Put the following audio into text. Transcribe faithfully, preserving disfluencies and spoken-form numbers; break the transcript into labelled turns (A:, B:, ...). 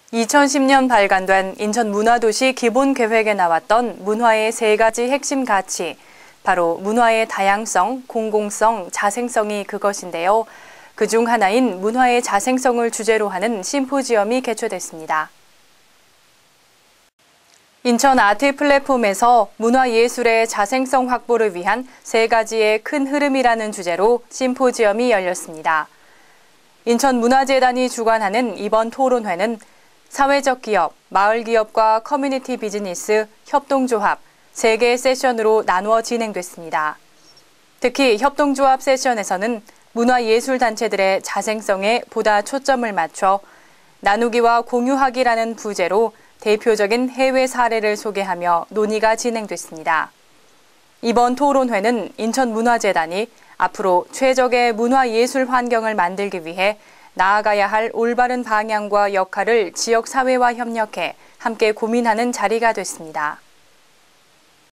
A: 이천십 년 발간된 인천문화도시 기본계획에 나왔던 문화의 세 가지 핵심 가치, 바로 문화의 다양성, 공공성, 자생성이 그것인데요. 그중 하나인 문화의 자생성을 주제로 하는 심포지엄이 개최됐습니다. 인천 아트 플랫폼에서 문화예술의 자생성 확보를 위한 세 가지의 큰 흐름이라는 주제로 심포지엄이 열렸습니다. 인천문화재단이 주관하는 이번 토론회는 사회적 기업, 마을 기업과 커뮤니티 비즈니스, 협동조합 세 개의 세션으로 나누어 진행됐습니다. 특히 협동조합 세션에서는 문화예술단체들의 자생성에 보다 초점을 맞춰 나누기와 공유하기라는 부제로 대표적인 해외 사례를 소개하며 논의가 진행됐습니다. 이번 토론회는 인천문화재단이 앞으로 최적의 문화예술 환경을 만들기 위해 나아가야 할 올바른 방향과 역할을 지역사회와 협력해 함께 고민하는 자리가 됐습니다.